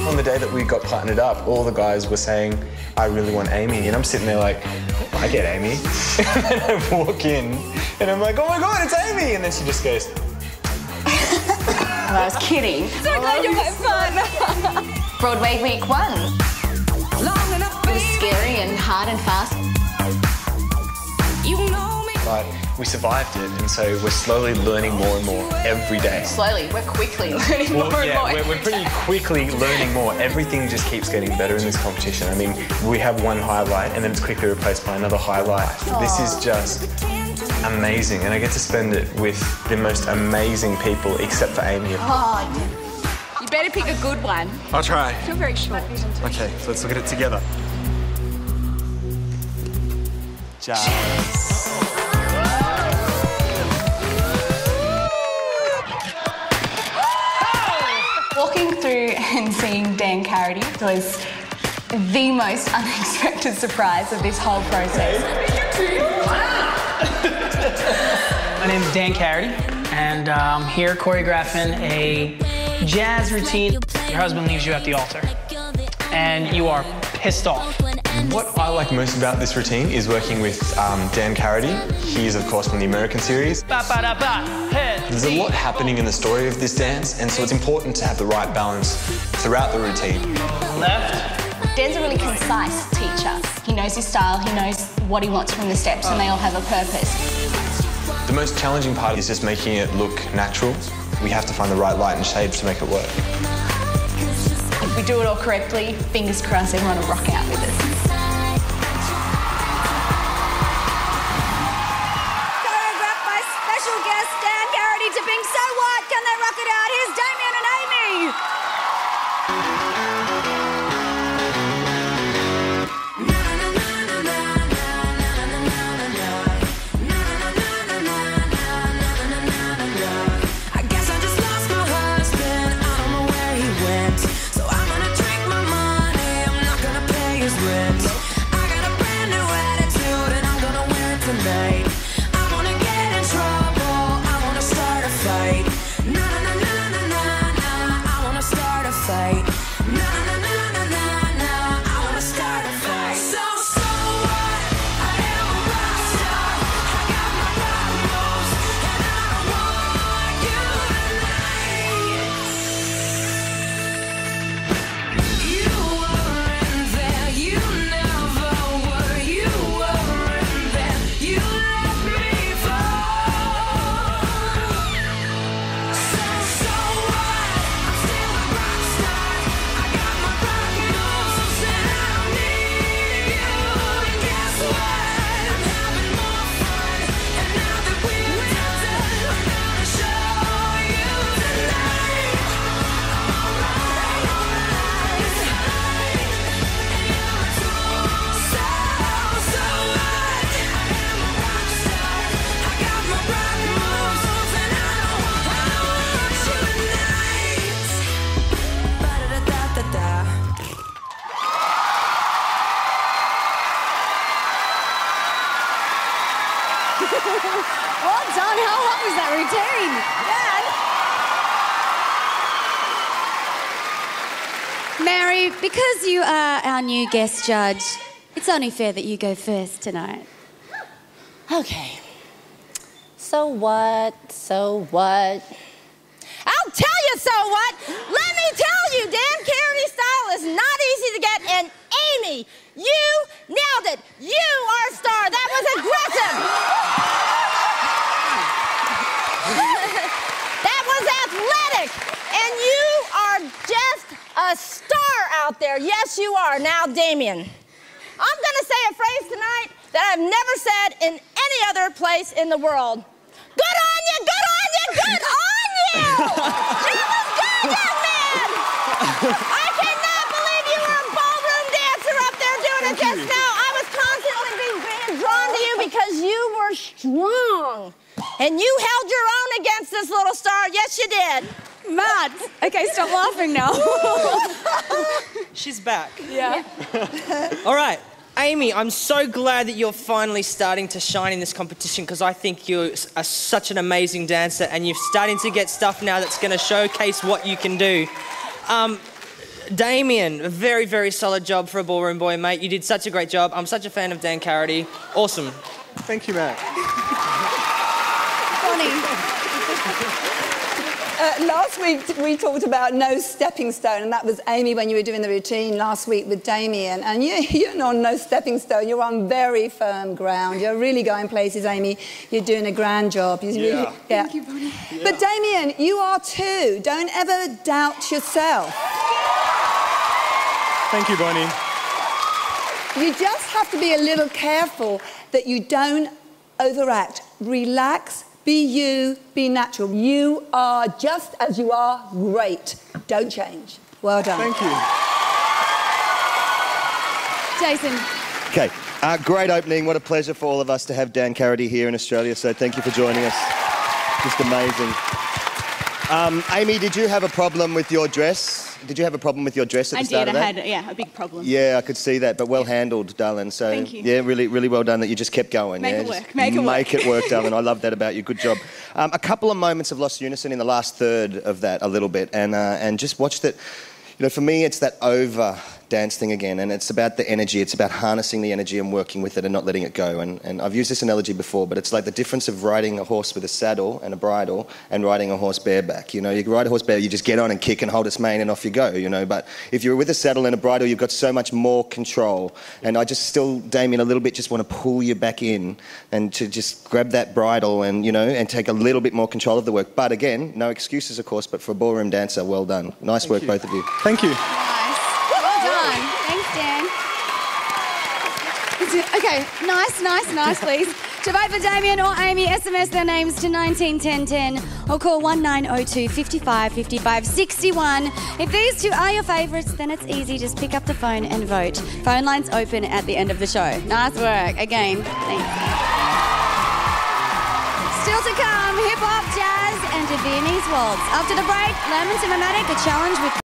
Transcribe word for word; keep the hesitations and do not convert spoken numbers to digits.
On the day that we got partnered up, all the guys were saying, I really want Amy. And I'm sitting there like, I get Amy. And then I walk in and I'm like, oh my God, it's Amy. And then she just goes. Well, I was kidding. So glad you're my fun. Broadway week one. It was scary and hard and fast. You know me. But we survived it, and so we're slowly learning more and more every day. Slowly, we're quickly learning Well, more yeah, and more. We're, we're pretty quickly learning more. Everything just keeps getting better in this competition. I mean, we have one highlight and then it's quickly replaced by another highlight. Aww. This is just amazing, and I get to spend it with the most amazing people, except for Amy. Oh, you better pick a good one. I'll try. You're very short. Okay, so let's look at it together. Jazz. Walking through and seeing Dan Karaty was the most unexpected surprise of this whole process. My name is Dan Karaty, and uh, I'm here choreographing a jazz routine. Your husband leaves you at the altar, and you are pissed off. What I like most about this routine is working with um, Dan Karaty. He is, of course, from the American series. Ba, ba, da, ba. Head. There's a lot happening in the story of this dance, and so it's important to have the right balance throughout the routine. Left. Dan's a really concise teacher. He knows his style, he knows what he wants from the steps, and they all have a purpose. The most challenging part is just making it look natural. We have to find the right light and shade to make it work. If we do it all correctly, fingers crossed everyone will rock out with us. Choreographed by special guest Dan Karaty to Pink. So what? Can they rock it out? Here's Damien and Amy. I guess I just lost my husband. I don't know where he went. So I'm gonna drink my money. I'm not gonna pay his rent. I got a brand new attitude and I'm gonna wear it tonight. I wanna get in trouble. I wanna start a fight. Na na na na na na. I wanna start a fight. Na na na na na na. I wanna start a fight. So so what? I am a rock star. I got my rock moves and I don't want you tonight. You weren't there. You never were. You weren't there. You let me fall. So so what? I'm still a rock star. I got my rock moves and I don't need you. And guess what? I'm having more fun. And now that we're done, I'm gonna show you tonight. Alright, alright. And you're a tool. So so what? I am a rock star. I got my rock moves and I don't want you tonight. Ba-da-da-da-da-da. Well done. How hot was that routine? Dan? Mary, because you are our new guest judge, it's only fair that you go first tonight. Okay. So what? So what? I'll tell you so what! Let me tell you, Dan Karaty's style is not easy to get, and Amy, you nailed it! You are a star! That was aggressive! That was athletic! And you are just a star out there. Yes, you are. Now, Damien, I'm gonna say a phrase tonight that I've never said in any other place in the world. Good on you, good on you, good on you! That was good, young man! I cannot believe you were a ballroom dancer up there doing it just now. I was constantly being, being drawn to you because you were strong. And you held your own against this little star. Yes, you did. Mad. Okay, stop laughing now. She's back. Yeah. All right, Amy, I'm so glad that you're finally starting to shine in this competition because I think you are such an amazing dancer and you're starting to get stuff now that's going to showcase what you can do. Um, Damien, a very, very solid job for a ballroom boy, mate. You did such a great job. I'm such a fan of Dan Karaty. Awesome. Thank you, Matt. Uh, last week we talked about no stepping stone, and that was Amy when you were doing the routine last week with Damien. And you, you're not on no stepping stone. You're on very firm ground. You're really going places, Amy. You're doing a grand job. You're Yeah. Really, yeah. Thank you, Bonnie. Yeah. But Damien, you are too. Don't ever doubt yourself. Thank you, Bonnie. You just have to be a little careful that you don't overact. Relax. Be you, be natural. You are just as you are, great. Don't change. Well done. Thank you. Jason. Okay, uh, great opening. What a pleasure for all of us to have Dan Karaty here in Australia. So thank you for joining us. Just amazing. Um, Amy, did you have a problem with your dress? Did you have a problem with your dress at the I start did. of I that? had, yeah, a big problem. Yeah, I could see that, but well handled, darling. So Thank you. yeah, really, really well done that you just kept going. Make yeah? it Just work, make it work. Make it work, darling. I love that about you. Good job. Um, a couple of moments of lost unison in the last third of that, a little bit, and uh, and just watched it. You know, for me, it's that over dance thing again, and it's about the energy. It's about harnessing the energy and working with it and not letting it go. And, and I've used this analogy before, but it's like the difference of riding a horse with a saddle and a bridle and riding a horse bareback. You know, you ride a horse bareback, you just get on and kick and hold its mane and off you go, you know. But if you're with a saddle and a bridle, you've got so much more control. And I just still, Damien, a little bit just want to pull you back in and to just grab that bridle and, you know, and take a little bit more control of the work. But again, no excuses, of course, but for a ballroom dancer, well done. Nice Thank work, you. both of you. Thank you. Nice. Well done. Thanks, Dan. Okay, nice, nice, nice, please. To vote for Damien or Amy, S M S their names to nineteen ten ten or call one nine zero two, five five, five five, six one. If these two are your favourites, then it's easy. Just pick up the phone and vote. Phone lines open at the end of the show. Nice work. Again, thanks. Still to come, hip-hop, jazz and a Viennese waltz. After the break, Lemon Cinematic, a challenge with